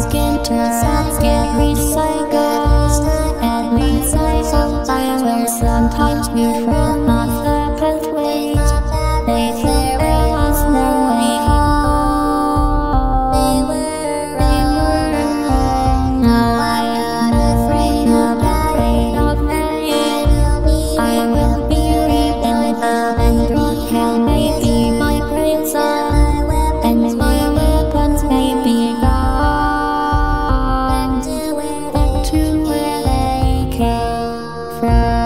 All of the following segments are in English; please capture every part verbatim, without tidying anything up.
get to get recycled and recycled. I will sometimes be from other pathways. They say there was no way home. They were, they were. Now I am afraid of, afraid of man. I will be rebuilt and broken. Maybe my brains are, and my weapons may be gone. Back to where they came from.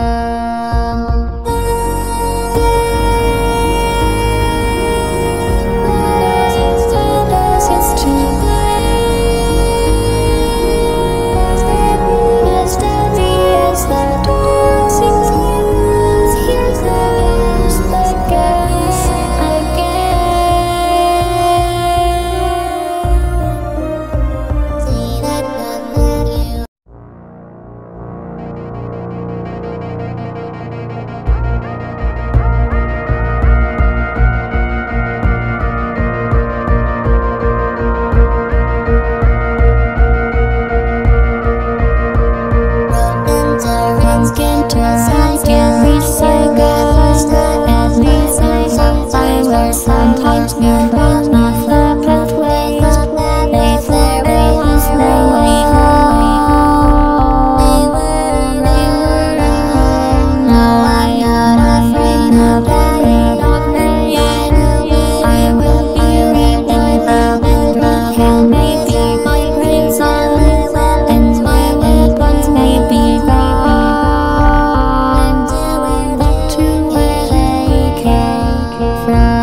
Sometimes we run off the pathways. They say there was no way home. They were, they were. Now I am afraid of, afraid of man. I will be rebuilt and broken. Maybe my brains are, and my weapons may be gone. Back to where they came from.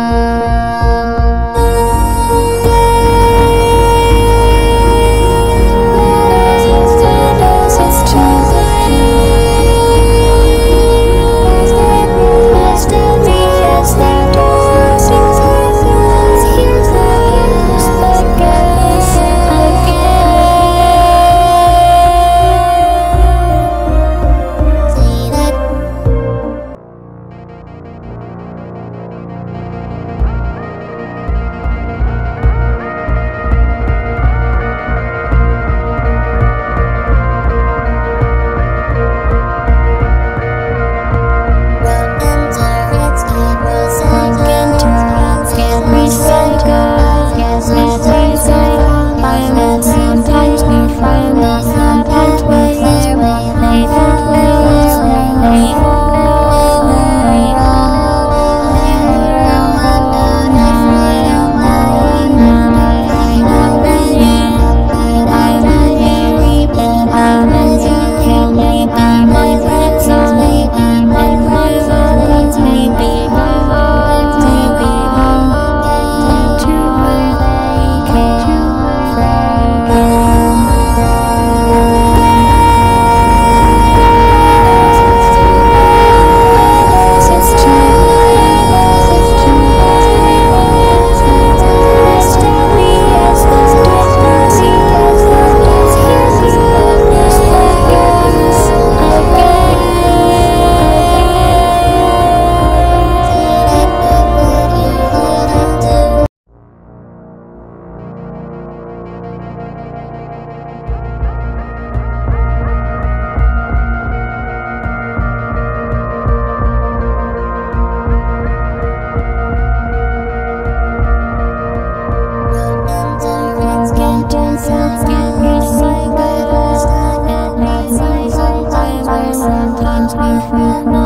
Sometimes we find us on pathways. They thought there was no way home. I will be rebuilt and broken. Maybe my friends are, and my weapons may be gone. Back to where they came from. Sometimes we feel